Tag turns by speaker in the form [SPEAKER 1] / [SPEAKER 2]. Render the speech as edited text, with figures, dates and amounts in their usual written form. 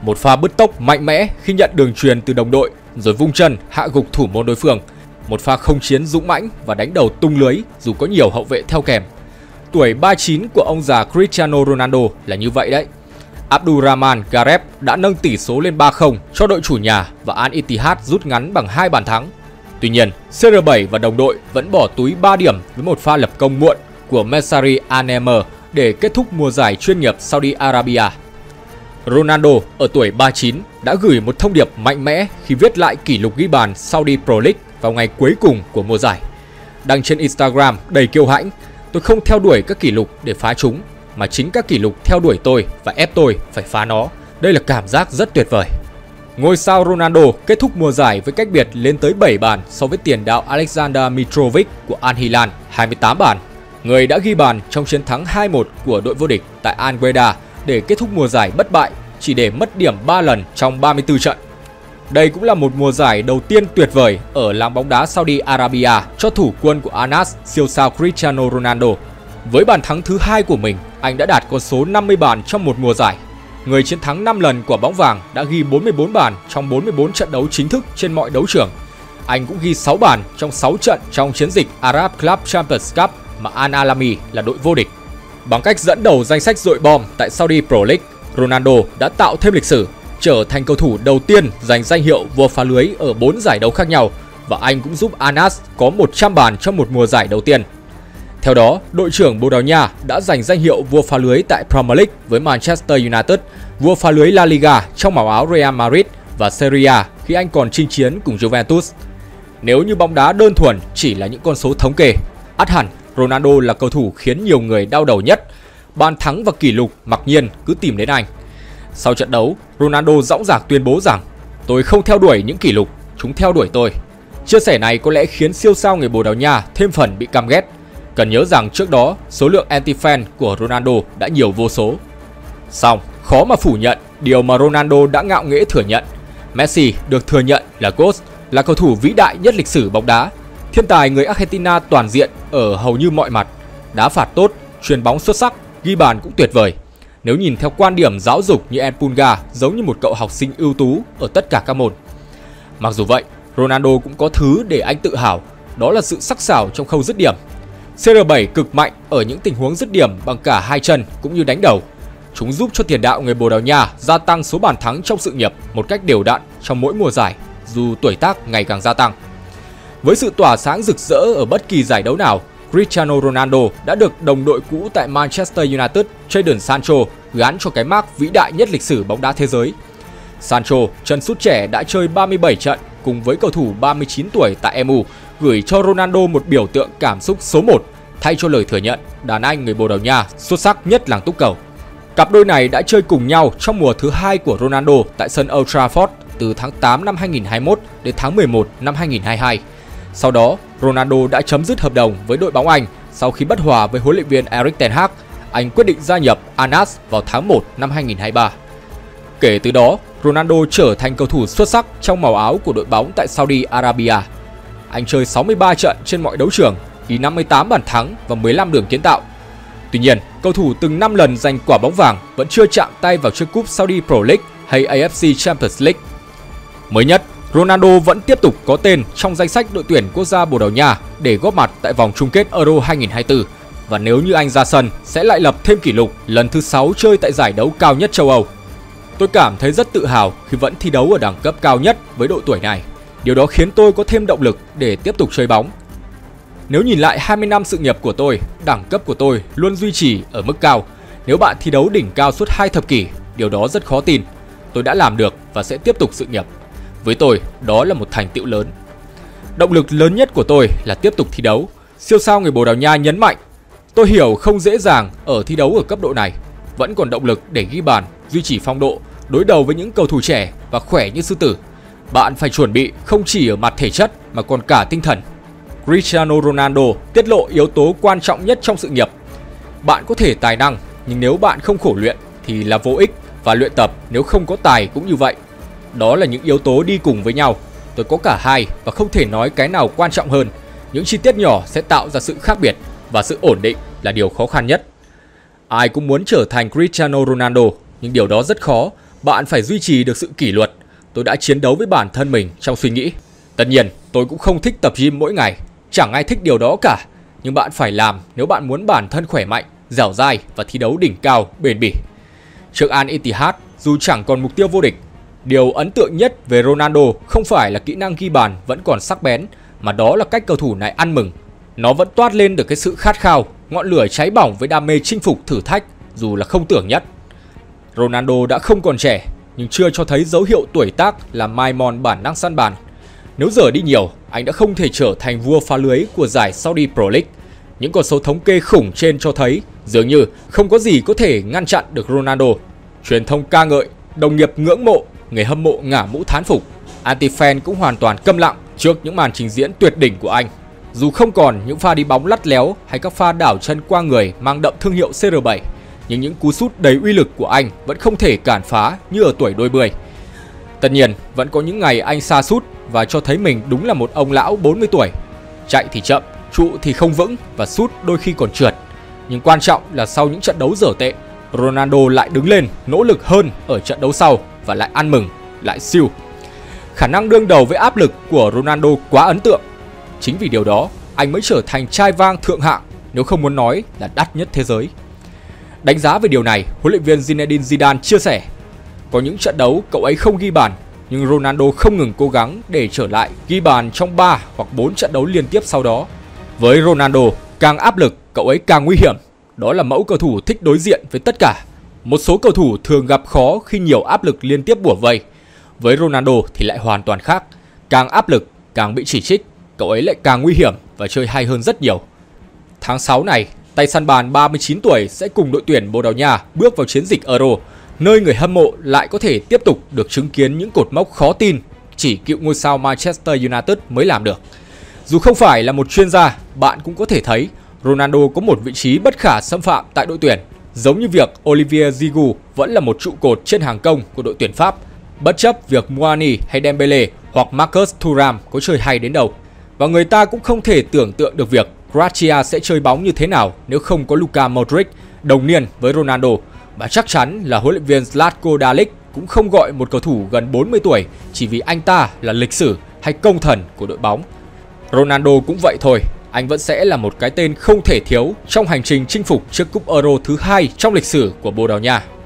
[SPEAKER 1] Một pha bứt tốc mạnh mẽ khi nhận đường truyền từ đồng đội rồi vung chân hạ gục thủ môn đối phương. Một pha không chiến dũng mãnh và đánh đầu tung lưới dù có nhiều hậu vệ theo kèm. Tuổi 39 của ông già Cristiano Ronaldo là như vậy đấy. Abdurrahman Gareb đã nâng tỷ số lên 3-0 cho đội chủ nhà và Al Ittihad rút ngắn bằng 2 bàn thắng. Tuy nhiên, CR7 và đồng đội vẫn bỏ túi 3 điểm với một pha lập công muộn của Messari Anemer để kết thúc mùa giải chuyên nghiệp Saudi Arabia. Ronaldo ở tuổi 39 đã gửi một thông điệp mạnh mẽ khi viết lại kỷ lục ghi bàn Saudi Pro League vào ngày cuối cùng của mùa giải. Đăng trên Instagram đầy kiêu hãnh: "Tôi không theo đuổi các kỷ lục để phá chúng, mà chính các kỷ lục theo đuổi tôi và ép tôi phải phá nó. Đây là cảm giác rất tuyệt vời." Ngôi sao Ronaldo kết thúc mùa giải với cách biệt lên tới 7 bàn so với tiền đạo Alexander Mitrovic của Al Hilal 28 bàn. Người đã ghi bàn trong chiến thắng 2-1 của đội vô địch tại Al Wehda để kết thúc mùa giải bất bại, chỉ để mất điểm 3 lần trong 34 trận. Đây cũng là một mùa giải đầu tiên tuyệt vời ở làng bóng đá Saudi Arabia cho thủ quân của Al Nassr siêu sao Cristiano Ronaldo. Với bàn thắng thứ 2 của mình, anh đã đạt con số 50 bàn trong một mùa giải. Người chiến thắng 5 lần quả bóng vàng đã ghi 44 bàn trong 44 trận đấu chính thức trên mọi đấu trường. Anh cũng ghi 6 bàn trong 6 trận trong chiến dịch Arab Club Champions Cup mà Al Alami là đội vô địch. Bằng cách dẫn đầu danh sách dội bom tại Saudi Pro League, Ronaldo đã tạo thêm lịch sử, trở thành cầu thủ đầu tiên giành danh hiệu vua phá lưới ở 4 giải đấu khác nhau, và anh cũng giúp Al Nassr có 100 bàn trong một mùa giải đầu tiên. Theo đó, đội trưởng Bồ Đào Nha đã giành danh hiệu vua phá lưới tại Premier League với Manchester United, vua phá lưới La Liga trong màu áo Real Madrid và Serie A khi anh còn chinh chiến cùng Juventus. Nếu như bóng đá đơn thuần chỉ là những con số thống kê, ắt hẳn Ronaldo là cầu thủ khiến nhiều người đau đầu nhất. Bàn thắng và kỷ lục mặc nhiên cứ tìm đến anh. Sau trận đấu, Ronaldo dõng dạc tuyên bố rằng: "Tôi không theo đuổi những kỷ lục, chúng theo đuổi tôi." Chia sẻ này có lẽ khiến siêu sao người Bồ Đào Nha thêm phần bị căm ghét. Cần nhớ rằng trước đó, số lượng anti-fan của Ronaldo đã nhiều vô số. Song, khó mà phủ nhận điều mà Ronaldo đã ngạo nghễ thừa nhận. Messi được thừa nhận là GOAT, là cầu thủ vĩ đại nhất lịch sử bóng đá. Thiên tài người Argentina toàn diện ở hầu như mọi mặt. Đá phạt tốt, chuyền bóng xuất sắc, ghi bàn cũng tuyệt vời. Nếu nhìn theo quan điểm giáo dục như El Pulga giống như một cậu học sinh ưu tú ở tất cả các môn. Mặc dù vậy, Ronaldo cũng có thứ để anh tự hào, đó là sự sắc sảo trong khâu dứt điểm. CR7 cực mạnh ở những tình huống dứt điểm bằng cả hai chân cũng như đánh đầu. Chúng giúp cho tiền đạo người Bồ Đào Nha gia tăng số bàn thắng trong sự nghiệp một cách đều đặn trong mỗi mùa giải, dù tuổi tác ngày càng gia tăng. Với sự tỏa sáng rực rỡ ở bất kỳ giải đấu nào, Cristiano Ronaldo đã được đồng đội cũ tại Manchester United, Jadon Sancho, gán cho cái mác vĩ đại nhất lịch sử bóng đá thế giới. Sancho, chân sút trẻ đã chơi 37 trận cùng với cầu thủ 39 tuổi tại MU, gửi cho Ronaldo một biểu tượng cảm xúc số 1 thay cho lời thừa nhận đàn anh người Bồ Đào Nha xuất sắc nhất làng túc cầu. Cặp đôi này đã chơi cùng nhau trong mùa thứ 2 của Ronaldo tại sân Old Trafford từ tháng 8 năm 2021 đến tháng 11 năm 2022. Sau đó, Ronaldo đã chấm dứt hợp đồng với đội bóng Anh sau khi bất hòa với huấn luyện viên Erik ten Hag. Anh quyết định gia nhập Al Nassr vào tháng 1 năm 2023. Kể từ đó, Ronaldo trở thành cầu thủ xuất sắc trong màu áo của đội bóng tại Saudi Arabia. Anh chơi 63 trận trên mọi đấu trường, ghi 58 bàn thắng và 15 đường kiến tạo. Tuy nhiên, cầu thủ từng 5 lần giành quả bóng vàng vẫn chưa chạm tay vào chiếc cúp Saudi Pro League hay AFC Champions League. Mới nhất, Ronaldo vẫn tiếp tục có tên trong danh sách đội tuyển quốc gia Bồ Đào Nha để góp mặt tại vòng chung kết Euro 2024. Và nếu như anh ra sân, sẽ lại lập thêm kỷ lục lần thứ 6 chơi tại giải đấu cao nhất châu Âu. Tôi cảm thấy rất tự hào khi vẫn thi đấu ở đẳng cấp cao nhất với độ tuổi này. Điều đó khiến tôi có thêm động lực để tiếp tục chơi bóng. Nếu nhìn lại 20 năm sự nghiệp của tôi, đẳng cấp của tôi luôn duy trì ở mức cao. Nếu bạn thi đấu đỉnh cao suốt 2 thập kỷ, điều đó rất khó tin. Tôi đã làm được và sẽ tiếp tục sự nghiệp. Với tôi, đó là một thành tựu lớn. Động lực lớn nhất của tôi là tiếp tục thi đấu. Siêu sao người Bồ Đào Nha nhấn mạnh: "Tôi hiểu không dễ dàng ở thi đấu ở cấp độ này. Vẫn còn động lực để ghi bàn, duy trì phong độ, đối đầu với những cầu thủ trẻ và khỏe như sư tử. Bạn phải chuẩn bị không chỉ ở mặt thể chất mà còn cả tinh thần." Cristiano Ronaldo tiết lộ yếu tố quan trọng nhất trong sự nghiệp. Bạn có thể tài năng, nhưng nếu bạn không khổ luyện thì là vô ích, và luyện tập nếu không có tài cũng như vậy. Đó là những yếu tố đi cùng với nhau. Tôi có cả hai và không thể nói cái nào quan trọng hơn. Những chi tiết nhỏ sẽ tạo ra sự khác biệt, và sự ổn định là điều khó khăn nhất. Ai cũng muốn trở thành Cristiano Ronaldo, nhưng điều đó rất khó bạn phải duy trì được sự kỷ luật. Tôi đã chiến đấu với bản thân mình trong suy nghĩ. Tất nhiên, tôi cũng không thích tập gym mỗi ngày. Chẳng ai thích điều đó cả. Nhưng bạn phải làm nếu bạn muốn bản thân khỏe mạnh, dẻo dai và thi đấu đỉnh cao, bền bỉ. Trước Al Ittihad, dù chẳng còn mục tiêu vô địch, điều ấn tượng nhất về Ronaldo không phải là kỹ năng ghi bàn vẫn còn sắc bén, mà đó là cách cầu thủ này ăn mừng. Nó vẫn toát lên được cái sự khát khao, ngọn lửa cháy bỏng với đam mê chinh phục thử thách dù là không tưởng nhất. Ronaldo đã không còn trẻ, nhưng chưa cho thấy dấu hiệu tuổi tác làm mai mòn bản năng săn bàn. Nếu giờ đi nhiều, anh đã không thể trở thành vua phá lưới của giải Saudi Pro League. Những con số thống kê khủng trên cho thấy dường như không có gì có thể ngăn chặn được Ronaldo. Truyền thông ca ngợi, đồng nghiệp ngưỡng mộ, người hâm mộ ngả mũ thán phục. Anti-fan cũng hoàn toàn câm lặng trước những màn trình diễn tuyệt đỉnh của anh. Dù không còn những pha đi bóng lắt léo hay các pha đảo chân qua người mang đậm thương hiệu CR7, nhưng những cú sút đầy uy lực của anh vẫn không thể cản phá như ở tuổi đôi mươi. Tất nhiên, vẫn có những ngày anh sa sút và cho thấy mình đúng là một ông lão 40 tuổi. Chạy thì chậm, trụ thì không vững và sút đôi khi còn trượt. Nhưng quan trọng là sau những trận đấu dở tệ, Ronaldo lại đứng lên, nỗ lực hơn ở trận đấu sau và lại ăn mừng, lại siêu. Khả năng đương đầu với áp lực của Ronaldo quá ấn tượng. Chính vì điều đó, anh mới trở thành trai vang thượng hạng, nếu không muốn nói là đắt nhất thế giới. Đánh giá về điều này, huấn luyện viên Zinedine Zidane chia sẻ: có những trận đấu cậu ấy không ghi bàn, nhưng Ronaldo không ngừng cố gắng để trở lại ghi bàn trong 3 hoặc 4 trận đấu liên tiếp sau đó. Với Ronaldo, càng áp lực, cậu ấy càng nguy hiểm. Đó là mẫu cầu thủ thích đối diện với tất cả. Một số cầu thủ thường gặp khó khi nhiều áp lực liên tiếp bủa vây. Với Ronaldo thì lại hoàn toàn khác. Càng áp lực, càng bị chỉ trích, cậu ấy lại càng nguy hiểm và chơi hay hơn rất nhiều. Tháng 6 này, tay săn bàn 39 tuổi sẽ cùng đội tuyển Bồ Đào Nha bước vào chiến dịch Euro, nơi người hâm mộ lại có thể tiếp tục được chứng kiến những cột mốc khó tin chỉ cựu ngôi sao Manchester United mới làm được. Dù không phải là một chuyên gia, bạn cũng có thể thấy Ronaldo có một vị trí bất khả xâm phạm tại đội tuyển, giống như việc Olivier Giroud vẫn là một trụ cột trên hàng công của đội tuyển Pháp, bất chấp việc Muani hay Dembele hoặc Marcus Thuram có chơi hay đến đâu. Và người ta cũng không thể tưởng tượng được việc Croatia sẽ chơi bóng như thế nào nếu không có Luka Modric, đồng niên với Ronaldo. Và chắc chắn là huấn luyện viên Zlatko Dalic cũng không gọi một cầu thủ gần 40 tuổi chỉ vì anh ta là lịch sử hay công thần của đội bóng. Ronaldo cũng vậy thôi, anh vẫn sẽ là một cái tên không thể thiếu trong hành trình chinh phục chiếc cúp Euro thứ 2 trong lịch sử của Bồ Đào Nha.